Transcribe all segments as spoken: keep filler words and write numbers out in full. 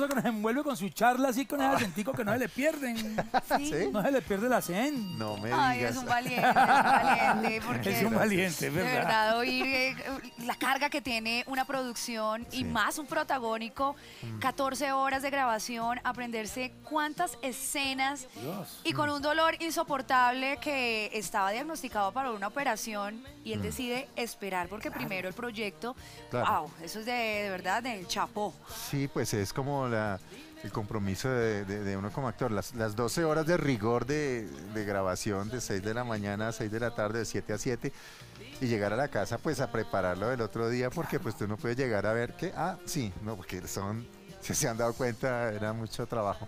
que nos envuelve con su charla así con ese acentico que no se le pierden. ¿Sí? No se le pierde la cen. No me Ay, digas. es un valiente, es un valiente. Porque Es un valiente, es de verdad. verdad, oír eh, la carga que tiene una producción Sí. y más un protagónico, catorce horas de grabación, aprenderse cuántas escenas Dios. y con un dolor insoportable que estaba diagnosticado para una operación y él decide esperar porque primero el proyecto, Claro. wow, eso es de, de verdad del chapó. Sí, pues es como la, el compromiso de, de- de uno como actor. Las, las doce horas de rigor de, de grabación de seis de la mañana a seis de la tarde, de siete a siete, y llegar a la casa pues a prepararlo del otro día porque pues tú no puedes llegar a ver que, ah, sí, no, porque son, si se han dado cuenta, era mucho trabajo.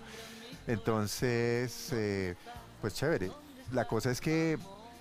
Entonces, eh, pues chévere. La cosa es que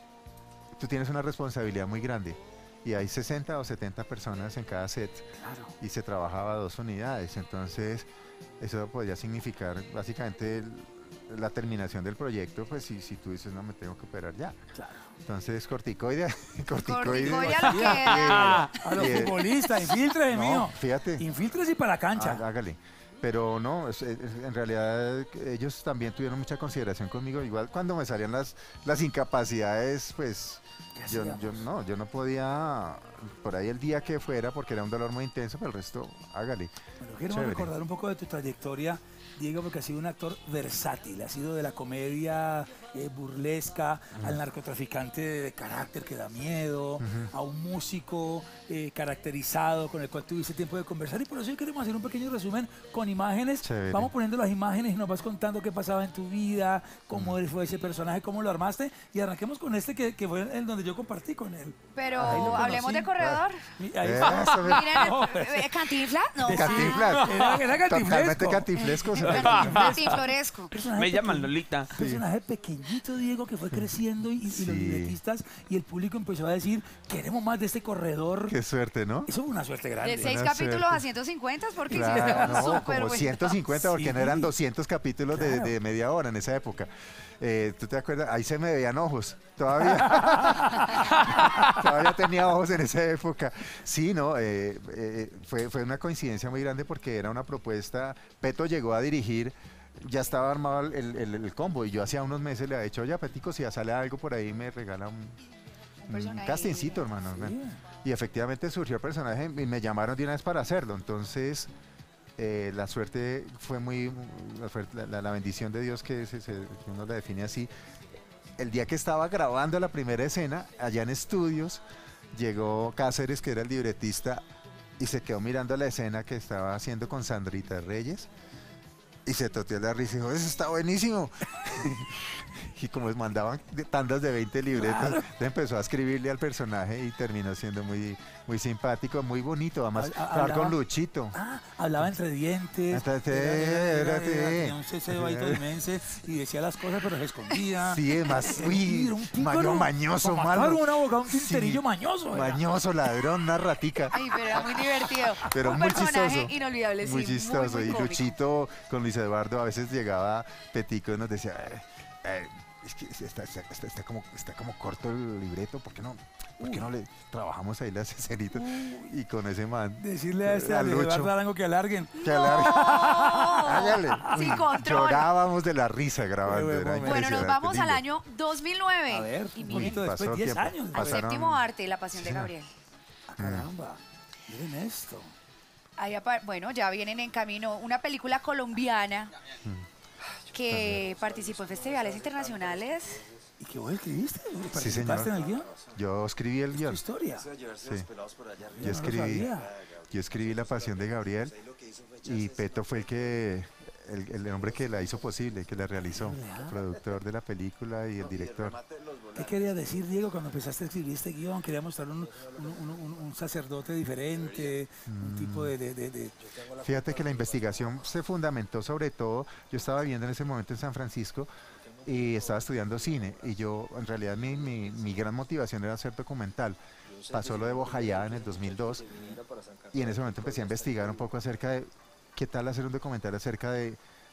tú tienes una responsabilidad muy grande y hay sesenta o setenta personas en cada set Claro. y se trabajaba a dos unidades, entonces eso podría significar básicamente el- la terminación del proyecto, pues si, si tú dices no me tengo que operar ya. Claro. Entonces corticoide, corticoide. Corticoide a lo que da. A los Eh, futbolistas, infiltre, no, mío. fíjate. Infiltres y para la cancha. Há- Hágale. Pero no, es- es- en realidad ellos también tuvieron mucha consideración conmigo. Igual cuando me salían las, las incapacidades, pues ¿Qué yo, hacíamos? yo no, yo no podía, por ahí el día que fuera, porque era un dolor muy intenso, pero el resto, hágale. Bueno, quiero Chévere. recordar un poco de tu trayectoria, Diego, porque has sido un actor versátil. Has sido de la comedia eh, burlesca al narcotraficante de, de carácter que da miedo, a un músico eh, caracterizado con el cual tuviste tiempo de conversar. Y por eso hoy queremos hacer un pequeño resumen con imágenes. Chévere. Vamos poniendo las imágenes y nos vas contando qué pasaba en tu vida, cómo fue ese personaje, cómo lo armaste. Y arranquemos con este que, que fue el donde yo compartí con él. Pero Ahí lo hablemos conocí. de corredor. Y ahí Eso, fue. ve. Miren, eh, ¿Cantinflas? No. Cantinflas. Era- era cantinflesco. Totalmente cantinflesco. se ve. Ah, Cantinfloresco. Personaje Me llaman pequeño. Lolita. Un personaje pequeñito, Diego, que fue creciendo y, y Sí. los libretistas y el público empezó a decir, queremos más de este corredor. Qué suerte, ¿no? Eso fue una suerte grande. De seis Buena capítulos suerte. a ciento cincuenta porque Claro, hiciste no, súper como bueno. ciento cincuenta, porque no Sí. eran doscientos capítulos de- Claro. de, media hora en esa época. Eh, ¿Tú te acuerdas? Ahí se me veían ojos, todavía. Todavía tenía ojos en esa época. Sí, no, eh, eh, fue, fue una coincidencia muy grande porque era una propuesta. Peto llegó a dirigir, ya estaba armado el, el- el combo y yo hacía unos meses le había dicho, oye, Petico, si ya sale algo por ahí, me regala un, un personaje. castingcito, hermano. Sí. Y efectivamente surgió el personaje y me llamaron de una vez para hacerlo. Entonces, eh, la suerte fue muy. La, suerte- la- la- la bendición de Dios, que, se- se- que uno la define así. El día que estaba grabando la primera escena, allá en estudios, llegó Cáceres, que era el libretista, y se quedó mirando la escena que estaba haciendo con Sandrita Reyes. Y se toteó la risa y dijo, eso está buenísimo. Y como les mandaban de- tandas de veinte libretos, le empezó a escribirle al personaje y terminó siendo muy, muy simpático, muy bonito. Además, Ha- ha- trabajar con hablaba- Luchito. Ah, hablaba entre dientes. Espérate, era- era- era- espérate. era- tenía un cebadito inmense y decía las cosas, pero se escondía. Sí, es más, Era uy, un pícaro, maño, mañoso, como malo. matar un abogado, un Sí, tinterillo mañoso. era. Mañoso, ladrón, una ratica. Ay, pero era muy divertido. Pero Un muy personaje chistoso. inolvidable, sí. Muy chistoso. Muy, muy y cómico. Luchito con Luis Eduardo a veces llegaba Petico y nos decía, "Eh, eh, es que está, está- está- está como, está como corto el libreto, ¿por qué no, por qué no le trabajamos ahí las escenitas? Y con ese man. Decirle a este a a Lucho. Eduardo Arango que alarguen. Que alargue. Hágale. Sin Uy, control. Llorábamos de la risa grabando. Qué buen era momento. Bueno, nos impresionante, vamos al lindo. año dos mil nueve. A ver, y un miren, poquito después, pasó diez tiempo. años. al Pasaron- séptimo arte, La Pasión de Sí. Gabriel. Ah, caramba, miren esto. Ahí apa- bueno, ya vienen en camino una película colombiana que participó en festivales internacionales. ¿Y qué vos escribiste? Sí, ¿Participaste señor. en el guión? Yo escribí el ¿Tu guión. historia? Sí. Yo Yo no escribí, lo sabía. yo escribí La Pasión de Gabriel y Peto fue el que el, el hombre que la hizo posible, que la realizó, el productor de la película y el director. ¿Qué quería decir, Diego, cuando empezaste a escribir este guión? Quería mostrar un, un- un- un- un sacerdote diferente, un tipo de... de- de- de- Fíjate que la investigación se fundamentó sobre todo, yo estaba viviendo en ese momento en San Francisco y estaba estudiando cine y yo, en realidad mi, mi, mi gran motivación era hacer documental. Pasó lo de Bojayá en el dos mil dos y en ese momento empecé a investigar un poco acerca de qué tal hacer un documental acerca de,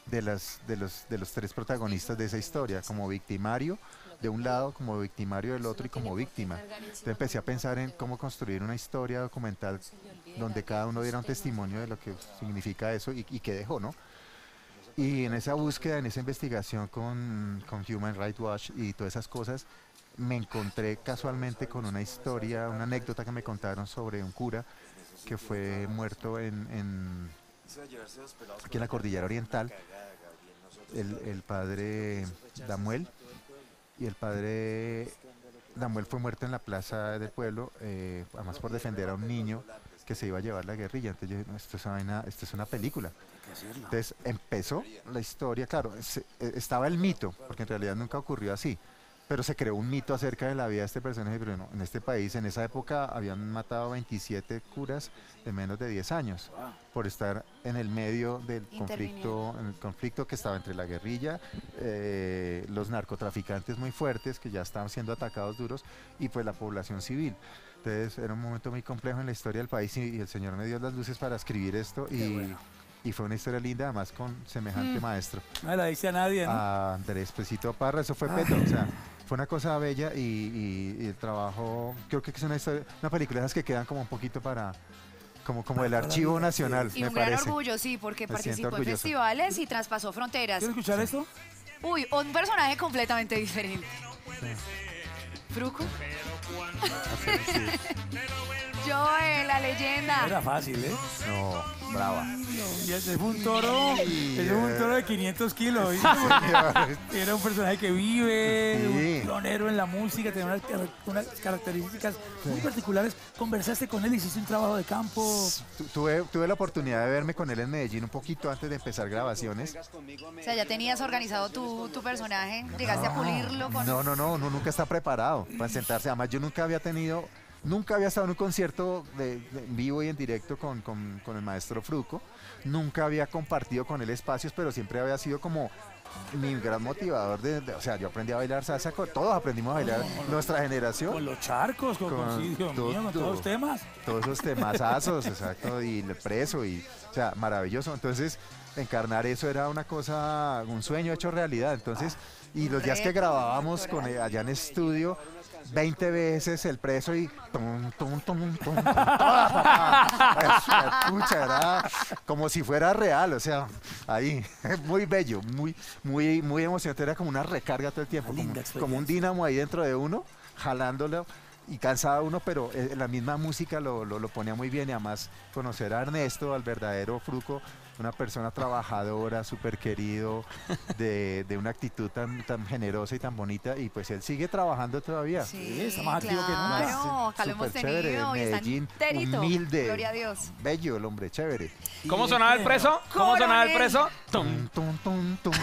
de, las, de, los, de los tres protagonistas de esa historia, como victimario de un lado, como victimario del otro y como víctima. Entonces empecé a pensar en cómo construir una historia documental donde cada uno diera un testimonio de lo que significa eso y, y qué dejó, ¿no? Y en esa búsqueda, en esa investigación con, con Human Rights Watch y todas esas cosas, me encontré casualmente con una historia, una anécdota que me contaron sobre un cura que fue muerto en, en aquí en la Cordillera Oriental, el, el padre Damuel, y el padre Damuel fue muerto en la plaza del pueblo, eh, además por defender a un niño que se iba a llevar la guerrilla. Entonces yo dije, no, esto es una, vaina, esto es una película. Entonces empezó la historia, claro, se, eh, estaba el mito, porque en realidad nunca ocurrió así, pero se creó un mito acerca de la vida de este personaje, pero no, en este país, en esa época, habían matado veintisiete curas de menos de diez años, por estar en el medio del conflicto, en el conflicto que estaba entre la guerrilla, eh, los narcotraficantes muy fuertes, que ya estaban siendo atacados duros, y pues la población civil. Entonces era un momento muy complejo en la historia del país, y, y el Señor me dio las luces para escribir esto, y... Bueno. Y fue una historia linda, además con semejante mm. maestro. No la dice a nadie, ¿no? A Andrés Pesito Parra, eso fue Petro, o sea, fue una cosa bella y, y, y el trabajo, creo que es una historia, una película de esas que quedan como un poquito para, como, como el archivo nacional, y me un parece. gran orgullo, sí, porque me participó en festivales y traspasó fronteras. ¿Quieres escuchar esto? Uy, un personaje completamente diferente. Sí. ¿Fruco? Sí. Joe, la leyenda. No era fácil, ¿eh? No, brava. Y ese fue un toro, ese fue un toro de quinientos kilos. Era un personaje que vive, sí. Un pionero en la música, tenía unas, unas características muy particulares. Conversaste con él, hiciste un trabajo de campo. Tuve, tuve la oportunidad de verme con él en Medellín un poquito antes de empezar grabaciones. O sea, ya tenías organizado tu, tu personaje, llegaste no, a pulirlo. Con... No, no, no, uno nunca está preparado para sentarse. Además, yo nunca había tenido... Nunca había estado en un concierto de, de en vivo y en directo con, con, con el maestro Fruco, nunca había compartido con él espacios, pero siempre había sido como mi gran motivador. De, de, o sea, yo aprendí a bailar salsa, con, todos aprendimos a bailar, con nuestra generación. Con los charcos, con, con, con, sí, Dios todo, mío, con todos los temas. Todos esos temazazos, exacto, y el preso, y, o sea, maravilloso. Entonces, encarnar eso era una cosa, un sueño hecho realidad. Entonces, y los días que grabábamos con él, allá en estudio, veinte veces el preso y tum, tum, tum, tum, tum, pucha, era como si fuera real, o sea, ahí, muy bello, muy, muy, muy emocionante, era como una recarga todo el tiempo, como, como un dínamo ahí dentro de uno, jalándolo y cansado uno, pero eh, la misma música lo, lo, lo ponía muy bien, y además conocer a Ernesto, al verdadero Fruco, una persona trabajadora, súper querido, de, de una actitud tan, tan generosa y tan bonita, y pues él sigue trabajando todavía. Sí, está más activo que nunca. Claro, acá lo hemos tenido, y Medellín, está humilde, gloria a Dios. Bello el hombre, chévere. ¿Cómo sonaba el preso? ¿Cómo Coronel. sonaba el preso? Tum, tum, tum, tum.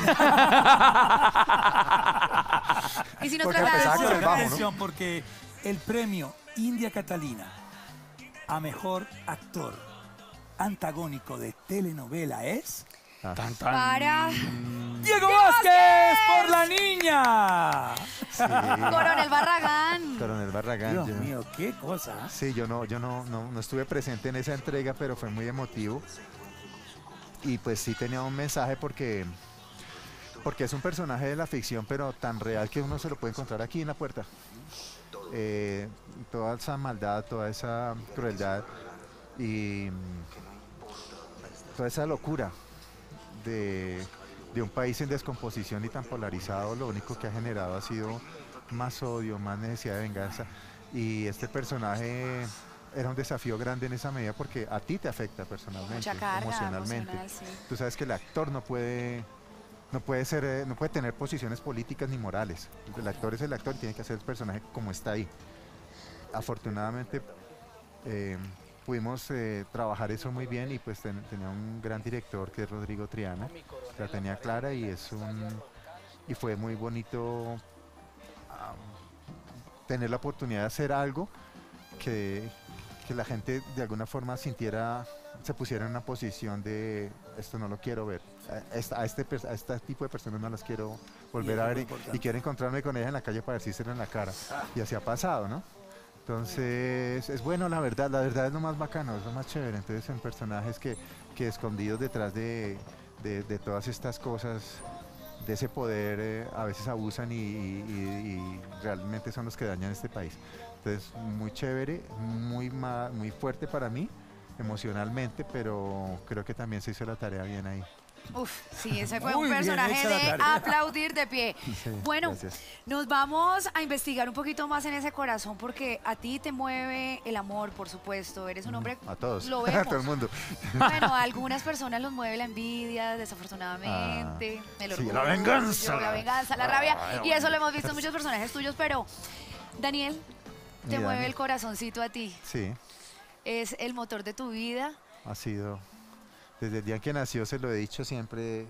Y si nos Porque trasladamos... empezaba con el bajo, ¿no? Atención, porque el premio India Catalina a mejor actor antagónico de telenovela es... Ah. Tan, tan. Para... ¡Diego Vázquez por La Niña! Sí. Coronel Barragán. Coronel Barragán. Dios yo- mío, qué cosa. Sí, yo no, yo no, no, no estuve presente en esa entrega, pero fue muy emotivo. Y pues sí tenía un mensaje porque, porque es un personaje de la ficción, pero tan real que uno se lo puede encontrar aquí en la puerta. Eh, toda esa maldad, toda esa crueldad y mm, toda esa locura de, de un país en descomposición y tan polarizado, lo único que ha generado ha sido más odio, más necesidad de venganza. Y este personaje era un desafío grande en esa medida porque a ti te afecta personalmente, Mucha carga emocionalmente. emocional, sí. Tú sabes que el actor no puede, no puede ser, eh, no puede tener posiciones políticas ni morales. El actor es el actor y tiene que hacer el personaje como está ahí. Afortunadamente eh, pudimos eh, trabajar eso muy bien, y pues ten- tenía un gran director que es Rodrigo Triana, la tenía clara, y es un y fue muy bonito ah, tener la oportunidad de hacer algo que, que la gente de alguna forma sintiera, se pusiera en una posición de esto no lo quiero ver, a, esta- a este, pers- a este tipo de personas no las quiero volver a ver, y, y quiero encontrarme con ellas en la calle para decírselo en la cara, y así ha pasado, ¿no? Entonces, es bueno, la verdad, la verdad es lo más bacano, es lo más chévere. Entonces, en personajes que, que escondidos detrás de, de, de todas estas cosas, de ese poder, eh, a veces abusan y, y- y- y realmente son los que dañan este país. Entonces, muy chévere, muy, ma- muy fuerte para mí emocionalmente, pero creo que también se hizo la tarea bien ahí. Uf, sí, ese fue Muy un bien personaje hecha la de tarea. aplaudir de pie. Sí, Bueno, gracias. nos vamos a investigar un poquito más en ese corazón porque a ti te mueve el amor, por supuesto. Eres un hombre. A todos, Lo a vemos. todo el mundo. Bueno, a algunas personas los mueve la envidia, desafortunadamente, el sí, orgullo, la venganza. la venganza, la rabia, y eso lo hemos visto en muchos personajes tuyos, pero Daniel, te Mi mueve Dani. el corazoncito a ti, Sí, es el motor de tu vida. ha sido, desde el día en que nació se lo he dicho siempre,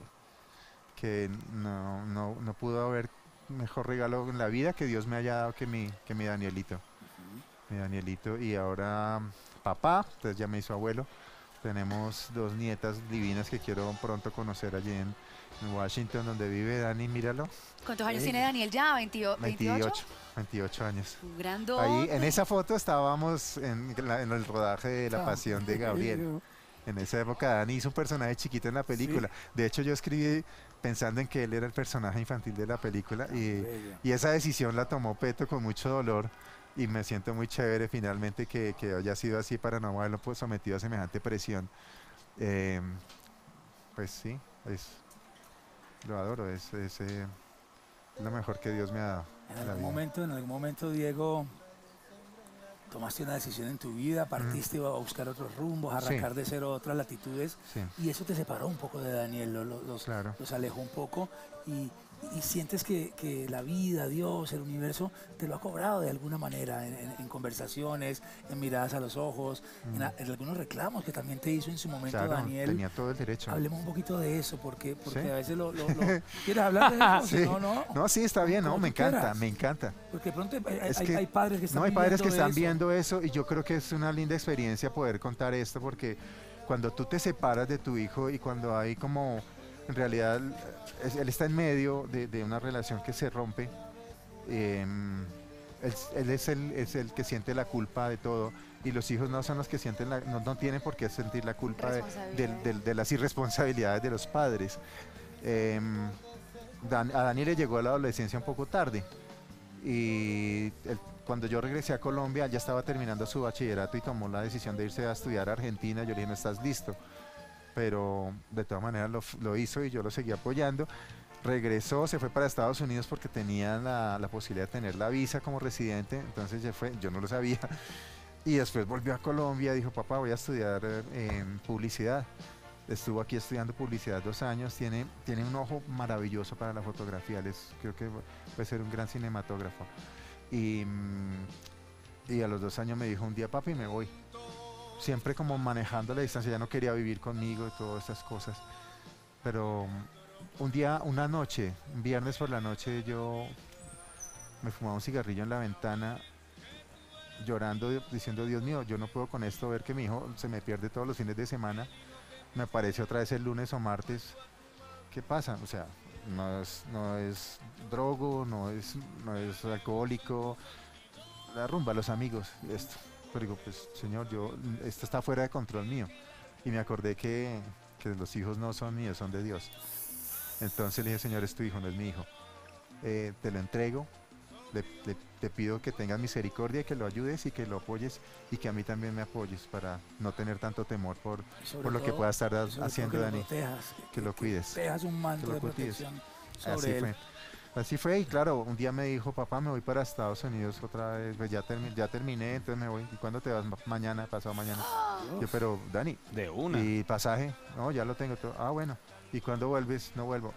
que no, no, no pudo haber mejor regalo en la vida que Dios me haya dado que mi, que mi Danielito. Mi Danielito, y ahora papá, entonces ya me hizo abuelo. Tenemos dos nietas divinas que quiero pronto conocer allí en, en Washington, donde vive Dani, míralo. ¿Cuántos años Ey. tiene Daniel ya? ¿veintiocho? veintiocho, veintiocho años. Un grandote. Ahí en esa foto estábamos en, la- en el rodaje de La Ah, Pasión de Gabriel. En esa época Dani hizo un personaje chiquito en la película. De hecho, yo escribí pensando en que él era el personaje infantil de la película y, Bello. y esa decisión la tomó Peto con mucho dolor y me siento muy chévere finalmente que, que haya sido así para no haberlo pues, sometido a semejante presión. Eh, pues sí, es, lo adoro, es, es, eh, lo mejor que Dios me ha dado. En la algún vida. momento, en algún momento, Diego, tomaste una decisión en tu vida, partiste a buscar otros rumbos, a Sí. arrancar de cero otras latitudes, Sí, y eso te separó un poco de Daniel, lo- lo- los, claro. los alejó un poco, y, y sientes que, que la vida, Dios, el universo, te lo ha cobrado de alguna manera, en, en- en conversaciones, en miradas a los ojos, en, a- en algunos reclamos que también te hizo en su momento Claro, Daniel. tenía todo el derecho. Hablemos un poquito de eso, porque, porque Sí. a veces lo, lo- lo- ¿Quieres hablar de eso? Sí. No, no. No, sí, está bien, no, Como me tú quieras. encanta, me encanta. Porque de pronto hay, Es hay- que- hay padres que están No, hay padres que viviendo están eso. viendo eso y yo creo que es una linda experiencia poder contar esto porque cuando tú te separas de tu hijo y cuando hay como, en realidad, es- él está en medio de, de una relación que se rompe, em, él, él es, el, es el que siente la culpa de todo y los hijos no son los que sienten, la, no, no tienen por qué sentir la culpa de, del- del- de las irresponsabilidades de los padres. Em, Dan- a Dani le llegó a la adolescencia un poco tarde y él- cuando yo regresé a Colombia, él ya estaba terminando su bachillerato y tomó la decisión de irse a estudiar a Argentina. Yo le dije, no estás listo, pero de todas maneras lo, f- lo hizo y yo lo seguí apoyando. Regresó, se fue para Estados Unidos porque tenía la, la posibilidad de tener la visa como residente, entonces ya fue, yo no lo sabía. Y después volvió a Colombia, dijo, papá, voy a estudiar eh, en publicidad. Estuvo aquí estudiando publicidad dos años, tiene, tiene un ojo maravilloso para la fotografía, él es- creo que puede ser un gran cinematógrafo. Y, mm, y a los dos años me dijo un día, papi, me voy. Siempre como manejando la distancia, ya no quería vivir conmigo y todas esas cosas. Pero mm, un día, una noche, un viernes por la noche, yo me fumaba un cigarrillo en la ventana llorando, diciendo, Dios mío, yo no puedo con esto, ver que mi hijo se me pierde todos los fines de semana, me aparece otra vez el lunes o martes, ¿qué pasa? O sea, no es, no es drogo, no es, no es alcohólico, la rumba, los amigos, esto. Pero digo, pues señor, yo, esto está fuera de control mío. Y me acordé que, que los hijos no son míos, son de Dios. Entonces le dije, señor, es tu hijo, no es mi hijo. Eh, te lo entrego, le, le- te pido que tengas misericordia y que lo ayudes y que lo apoyes y que a mí también me apoyes para no tener tanto temor por, Sobre por lo que todo- pueda estar ha- sobre todo haciendo que lo Dani. protejas, que lo cuides, Dejas un manto que lo de cuides. protección Así sobre él. fue. Así fue, y claro, un día me dijo, papá, me voy para Estados Unidos otra vez, pues ya, termi- ya terminé, entonces me voy. ¿Y cuándo te vas? Ma- Mañana, pasado mañana. Yo, pero Dani, De una. ¿y pasaje? No, ya lo tengo todo. Ah, bueno. ¿Y cuándo vuelves? No vuelvo.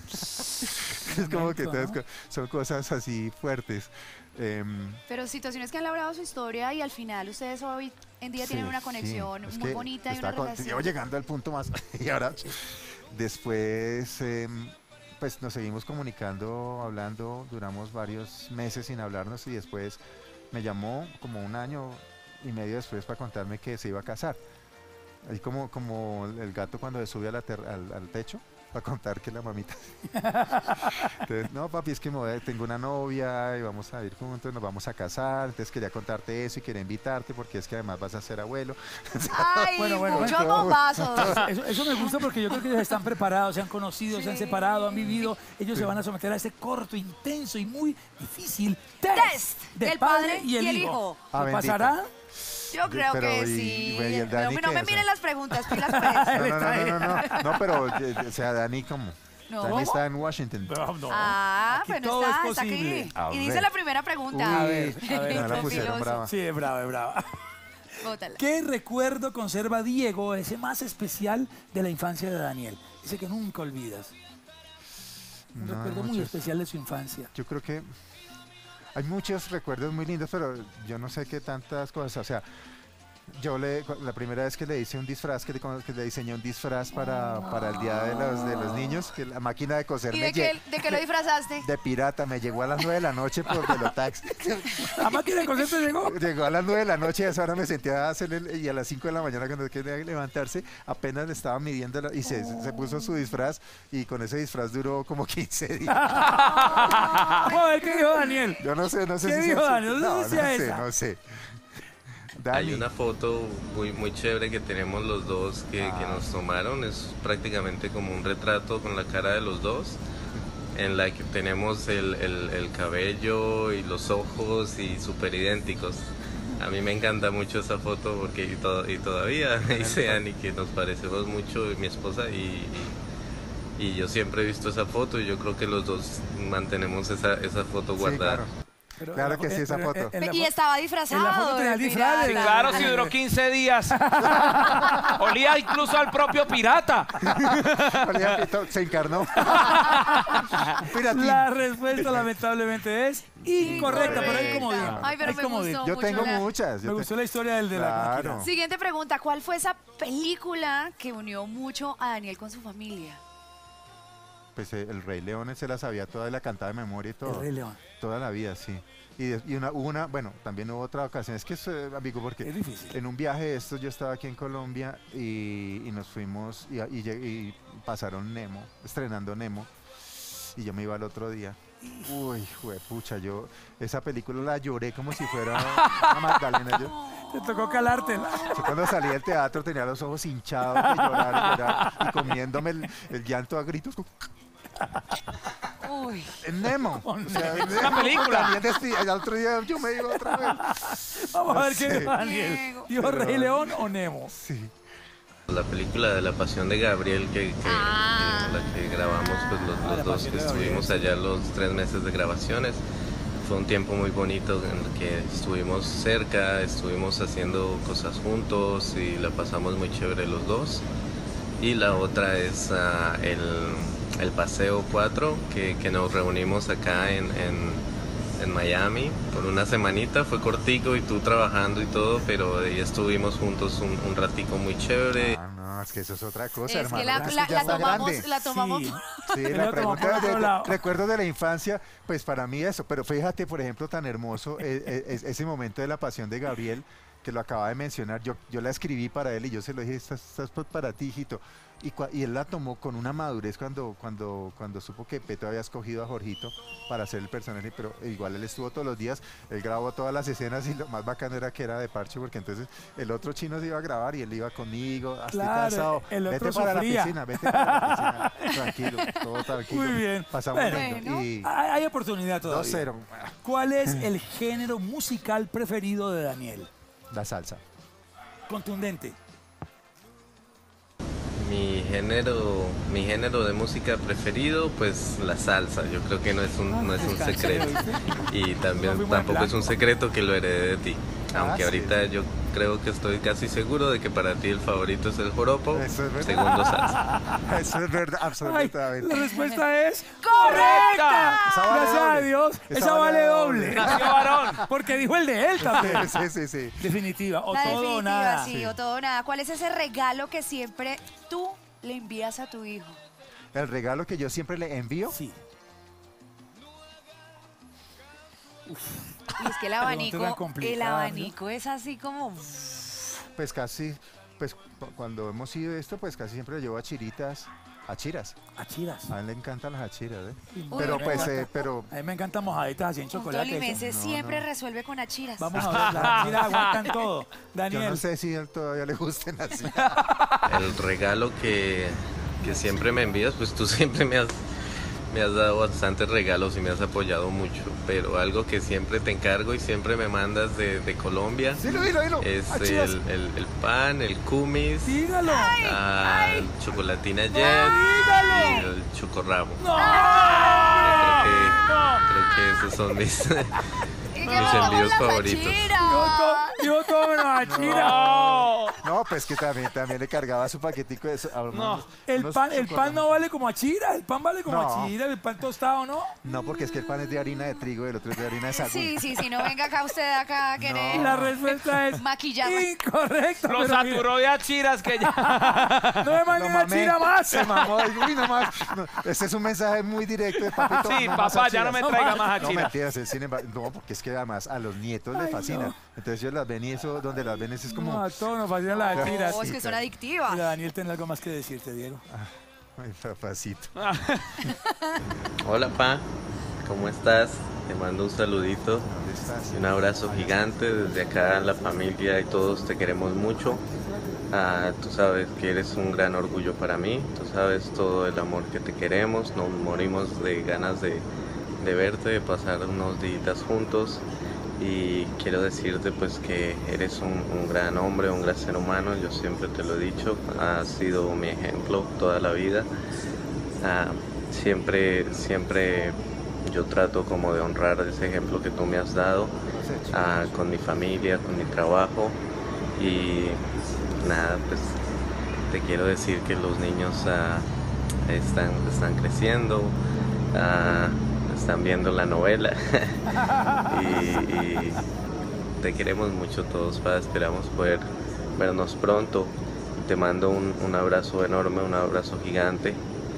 Es como que Momento, todas ¿no? co- son cosas así fuertes. Em, Pero situaciones que han labrado su historia y al final ustedes hoy en día tienen sí, una sí, conexión es muy que bonita y estaba una con- relación. Llevo llegando al punto más. Y ahora, después, em, pues nos seguimos comunicando, hablando, duramos varios meses sin hablarnos y después me llamó como un año y medio después para contarme que se iba a casar. Ahí como, como el gato cuando se sube a la ter- al, al techo, para contar que la mamita. Entonces, no, papi, es que me voy a- tengo una novia y vamos a ir juntos, nos vamos a casar. Entonces quería contarte eso y quería invitarte porque es que además vas a ser abuelo. Ay, Bueno, bueno, muchos bueno. bombazos. Eso, eso me gusta porque yo creo que ellos están preparados, se han conocido, se han separado, han vivido. Ellos se van a someter a este corto, intenso y muy difícil test, Test del padre y el hijo. Ah, ¿Lo bendito. pasará? Yo creo Pero, que y- sí. güey, ¿y el no Dani no qué? me O sea- miren las preguntas, pilas pues. No, no, no, no, no, no, no, pero, eh, o sea, Dani, ¿cómo? No. Dani ¿Cómo? está en Washington. No, no. Ah, Aquí bueno, todo está, es está posible. aquí. A Y ver. dice la primera pregunta. A ver, a ver. No la pusieron Filoso. brava. Sí, es brava, es brava. Bótala. ¿Qué recuerdo conserva Diego, ese más especial de la infancia de Daniel? Ese que nunca olvidas. Un No, recuerdo muy muchos. especial de su infancia. Yo creo que hay muchos recuerdos muy lindos, pero yo no sé qué tantas cosas. O sea, yo le, cu- la primera vez que le hice un disfraz, que le, que le diseñé un disfraz para, para el Día de los, de los Niños, que la máquina de coser ¿Y me de qué, lle- de qué lo disfrazaste? de pirata, me llegó a las nueve de la noche por Velotax. ¿La máquina de coser te llegó? Llegó a las nueve de la noche y a esa hora me senté a hacer el, y a las cinco de la mañana cuando quería levantarse, apenas le estaba midiendo la- y se, se puso su disfraz y con ese disfraz duró como quince días. Vamos a ver qué dijo Daniel. Yo no sé, no sé ¿Qué si dijo sea- Daniel? No No, sé si no sea sé, esa. no sé. Hay Dani, una foto muy, muy chévere que tenemos los dos que, que Ah. nos tomaron. Es prácticamente como un retrato con la cara de los dos, en la que tenemos el, el- el cabello y los ojos y súper idénticos. A mí me encanta mucho esa foto porque y, to- y todavía me dice Ani que nos parecemos mucho, mi esposa, y, y, y yo siempre he visto esa foto y yo creo que los dos mantenemos esa, esa foto sí, guardada. claro. Pero Claro en la que fo- sí, esa pero foto. en la Y fo- estaba disfrazado. en la foto tenía el de disfraz de- Sí, pirata. claro, si duró quince días. Olía incluso al propio pirata. Olía Pito, se encarnó. Un piratín. La respuesta lamentablemente es incorrecta, pero hay como digo. Ay, pero hay me como gustó digo. Yo mucho tengo la- muchas. yo Me te- gustó la historia del de la Claro. máquina. Siguiente pregunta. ¿Cuál fue esa película que unió mucho a Daniel con su familia? Pues eh, el Rey León él se la sabía toda y la cantaba de memoria y El todo. Rey León. Toda la vida, sí. Y, de- y una, hubo una, bueno, también hubo otra ocasión. Es que, es, eh, amigo, porque Es difícil. en un viaje de estos yo estaba aquí en Colombia y, y nos fuimos y, y lleg- y pasaron Nemo, estrenando Nemo. Y yo me iba al otro día. Uy, pucha, yo esa película la lloré como si fuera una Magdalena. Yo, Te tocó calártela. yo cuando salí del teatro tenía los ojos hinchados de llorar y llorar y comiéndome el, el llanto a gritos. Uy. En Nemo. O sea, en una Nemo, película. también desti- al otro día yo me iba otra vez. Vamos a ver qué sé. dijo Daniel. Diego. ¿Dijo Pero- Rey León o Nemo? Sí. La película de La Pasión de Gabriel que, que- Ah. que- la que grabamos pues, los, Ah, los La dos Pasión que de Gabriel. estuvimos allá los tres meses de grabaciones. Fue un tiempo muy bonito en el que estuvimos cerca, estuvimos haciendo cosas juntos y la pasamos muy chévere los dos. Y la otra es ah, el, el Paseo cuatro, que, que nos reunimos acá en, en, en Miami por una semanita. Fue cortico y tú trabajando y todo, pero ahí estuvimos juntos un, un ratico muy chévere. Ah, no, es que eso es otra cosa, Es hermano. que la, Es que la- ya la está tomamos, grande. la tomamos. Sí. Sí, Él la lo tomó pregunta por de, otro de- lado. recuerdos de la infancia, pues para mí eso, pero fíjate, por ejemplo, tan hermoso eh, eh, es- ese momento de la pasión de Gabriel, que lo acaba de mencionar, yo, yo la escribí para él y yo se lo dije, esta esta es para ti, hijito. Y, cua- y él la tomó con una madurez cuando, cuando, cuando supo que Peto había escogido a Jorgito para ser el personaje, pero igual él estuvo todos los días, él grabó todas las escenas y lo más bacano era que era de parche, porque entonces el otro chino se iba a grabar y él iba conmigo, hasta Claro, cansado, el otro vete para sufría. la piscina, vete para la piscina, tranquilo, todo tranquilo. Muy bien. Pasamos Bueno. lindo. Y Hay, hay oportunidad todavía. dos cero, ¿Cuál es el género musical preferido de Daniel? la salsa. Contundente. Mi género, mi género de música preferido, pues la salsa. Yo creo que no es un, no es un Descanse, secreto. ¿viste? Y No también fuimos en tampoco es un blanco. secreto que lo heredé de ti. Ah, Aunque sí. ahorita yo creo que estoy casi seguro de que para ti el favorito es el joropo, Eso es verdad. segundo salsa. Eso es verdad, Ay, absolutamente. la respuesta es ¡Correcta! Esa vale Gracias a doble. Dios, esa, Esa vale vale doble. doble. Nació varón. Porque dijo el de él también. Sí, sí, sí. Definitiva, o La todo o definitiva, nada. sí, o todo o nada. ¿Cuál es ese regalo que siempre tú le envías a tu hijo? El regalo que yo siempre le envío, Sí. Y es que el tan abanico, el complicada, ¿no? abanico es así como... pues casi, pues cu- cuando hemos ido esto, pues casi siempre le llevo a chiritas, Achiras. Achiras. A él le encantan las achiras, ¿eh? Uy, Pero a mí me pues, encanta. eh, pero... A mí me encantan mojaditas así en Un chocolate. tolimense eso. No, siempre no. resuelve con achiras. Vamos a ver, las achiras aguantan todo. Yo Daniel. no sé si a él todavía le gusten así. El regalo que, que siempre me envías, pues tú siempre me has, me has dado bastantes regalos y me has apoyado mucho, pero algo que siempre te encargo y siempre me mandas de, de Colombia Dilo, dilo, dilo. es Achiras. el, el- el pan, el kumis, Dígalo. ah, el chocolatina jet dígalo. y el chocorramo. No. Creo que, creo que esos son mis, ¿Y qué mis pasó con envíos las favoritos. achiras? Yo, to, yo todo menos achiras. No. No, pues que también, también le cargaba su paquetico de eso. a unos- El unos pan, el pan chocolates. no vale como achira, el pan vale como No. achira, el pan tostado, ¿no? No, porque es que el pan es de harina de trigo y el otro es de harina de sagú. Sí, sí, sí, no venga acá usted acá a querer Y la respuesta es maquillarme. incorrecta. Lo pero mira, saturó de achiras que ya. no me Lo manden mamé, achira más. Se mamó. y, Uy, no más. No, este es un mensaje muy directo de papito. Sí, no más papá, ya no me achiras. traiga más No, achiras. mentiras, el cine va- no, porque es que además a los nietos les Ay, fascina. no. Entonces ellos las ven y eso, donde las ven, eso es como... No, a todos nos fascinan las achiras. Oh, es que son adictivas. Mira, Daniel, tiene algo más que decirte, Diego. Ay, papacito. Hola, pa, ¿cómo estás? Te mando un saludito. ¿Dónde estás? Y un abrazo gigante desde acá, la familia y todos te queremos mucho. Ah, tú sabes que eres un gran orgullo para mí, tú sabes todo el amor que te queremos, nos morimos de ganas de, de verte, de pasar unos días juntos y quiero decirte pues que eres un, un gran hombre, un gran ser humano, yo siempre te lo he dicho, has sido mi ejemplo toda la vida. Ah, siempre, siempre yo trato como de honrar ese ejemplo que tú me has dado ah, con mi familia, con mi trabajo y nada, pues te quiero decir que los niños ah, están, están creciendo, ah, están viendo la novela y, y te queremos mucho todos, pa, esperamos poder vernos pronto. Te mando un, un abrazo enorme, un abrazo gigante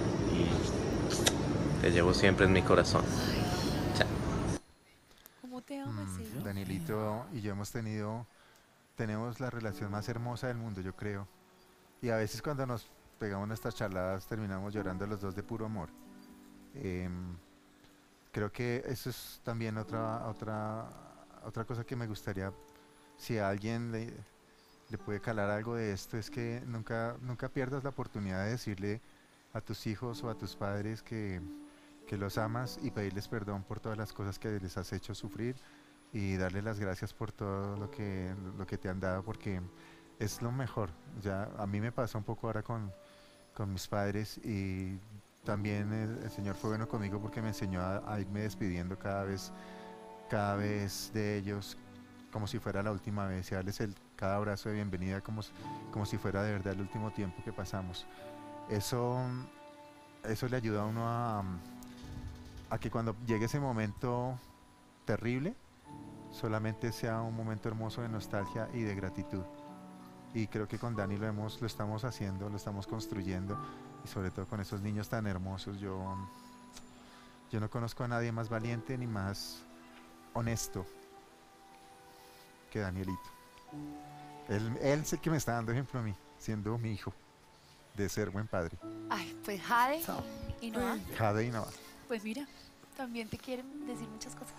y te llevo siempre en mi corazón. Chao. ¿Cómo te amo, Mm, sí? Danielito y yo hemos tenido, tenemos la relación más hermosa del mundo, yo creo. Y a veces cuando nos pegamos nuestras charladas terminamos llorando los dos de puro amor. Em, creo que eso es también otra, otra, otra cosa que me gustaría, si a alguien le, le puede calar algo de esto, es que nunca, nunca pierdas la oportunidad de decirle a tus hijos o a tus padres que, que los amas y pedirles perdón por todas las cosas que les has hecho sufrir y darles las gracias por todo lo que, lo que te han dado, porque es lo mejor. Ya a mí me pasó un poco ahora con, con mis padres y también el, el Señor fue bueno conmigo porque me enseñó a, a irme despidiendo cada vez, cada vez de ellos como si fuera la última vez y darles el, cada abrazo de bienvenida como, si- como si fuera de verdad el último tiempo que pasamos. Eso, eso le ayuda a uno a, a que cuando llegue ese momento terrible, solamente sea un momento hermoso de nostalgia y de gratitud. Y creo que con Dani lo, hemos, lo estamos haciendo, lo estamos construyendo, y sobre todo con esos niños tan hermosos. Yo, yo no conozco a nadie más valiente ni más honesto que Danielito. Él, él es el que me está dando ejemplo a mí, siendo mi hijo, de ser buen padre. Ay, pues Jade y Noah, Jade y Nava. pues mira, también te quieren decir muchas cosas.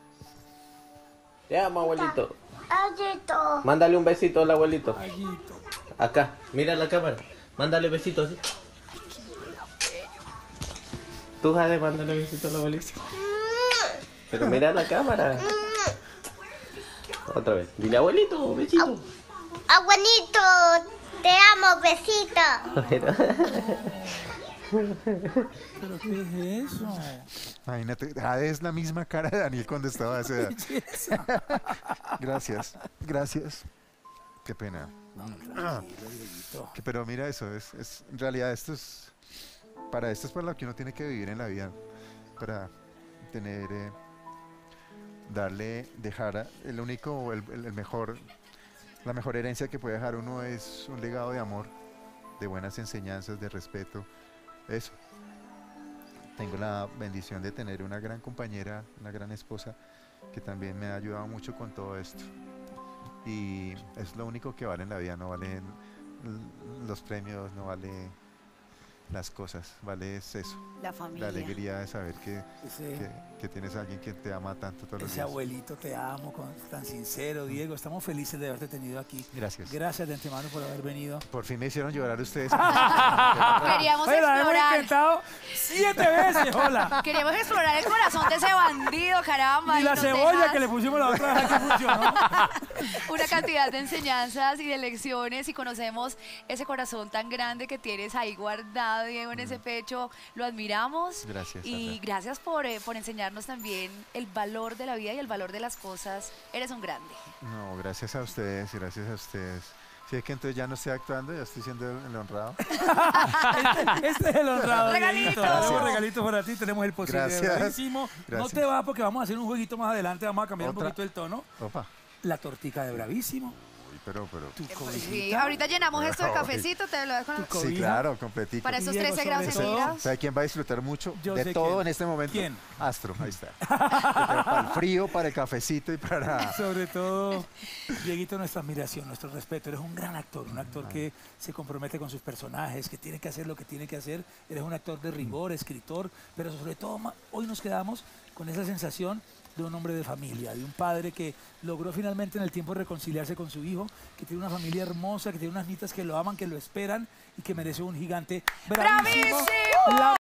Te amo, abuelito. Abuelito. Mándale un besito al abuelito. Ayito. Acá, mira la cámara. Mándale besitos así. Tú, Jade, mándale besito al abuelito. Pero mira la cámara. Otra vez. Dile abuelito, besito. Abuelito, te amo, besito. ¿Pero qué es eso? Imagínate, Jade es la misma cara de Daniel cuando estaba a esa edad. Belleza. Gracias, gracias. Qué pena. Ah, Dieguito. que- pero mira eso, es, es, en realidad esto es, para esto es para lo que uno tiene que vivir en la vida, para tener, eh, darle, dejar, a- el único, el, el- el mejor, la mejor herencia que puede dejar uno es un legado de amor, de buenas enseñanzas, de respeto, eso. Tengo la bendición de tener una gran compañera, una gran esposa, que también me ha ayudado mucho con todo esto. Y es lo único que vale en la vida, no valen l- los premios, no vale las cosas, vale es eso. La familia. La alegría de saber que, Ese- que, que tienes a alguien que te ama tanto todos los Ese días. abuelito, te amo, con- tan sincero, Diego. Estamos felices de haberte tenido aquí. Gracias. Gracias de antemano por haber venido. Por fin me hicieron llorar ustedes. Queríamos Oye, la hemos explorar. intentado siete veces, hola. Queríamos explorar el corazón de ese bandido, caramba. Y y la nos cebolla dejas que le pusimos la otra vez que funcionó. una cantidad de enseñanzas y de lecciones y conocemos ese corazón tan grande que tienes ahí guardado, Diego, en ese pecho. Lo admiramos. Gracias, Y Sandra. gracias por, eh, por enseñarnos también el valor de la vida y el valor de las cosas. Eres un grande. No, gracias a ustedes, gracias a ustedes. Si es que entonces ya no estoy actuando, ya estoy siendo el honrado. Este, este es el honrado. Regalito. Dieguito. Tenemos Gracias. regalito para ti, tenemos el posible. Gracias. Bravísimo. No Gracias. te vas porque vamos a hacer un jueguito más adelante, vamos a cambiar Otra. un poquito el tono. Opa. La tortica de Bravísimo. Uy, pero, pero. Tu Sí, cobijita. ahorita llegamos esto de cafecito, te lo dejo con- Tu co- Sí, cobija. claro, completico. para estos Diego, trece grados sobre todo, centígrados. ¿Sabe quién va a disfrutar mucho Yo de sé todo quién. en este momento? ¿Quién? Astro, ahí está. Para el frío, para el cafecito y para... Sobre todo, Dieguito, nuestra admiración, nuestro respeto. Eres un gran actor, un actor que se compromete con sus personajes, que tiene que hacer lo que tiene que hacer. Eres un actor de rigor, escritor, pero sobre todo ma- hoy nos quedamos con esa sensación de un hombre de familia, de un padre que logró finalmente en el tiempo reconciliarse con su hijo, que tiene una familia hermosa, que tiene unas nitas que lo aman, que lo esperan y que merece un gigante bravísimo. ¡Bravísimo! La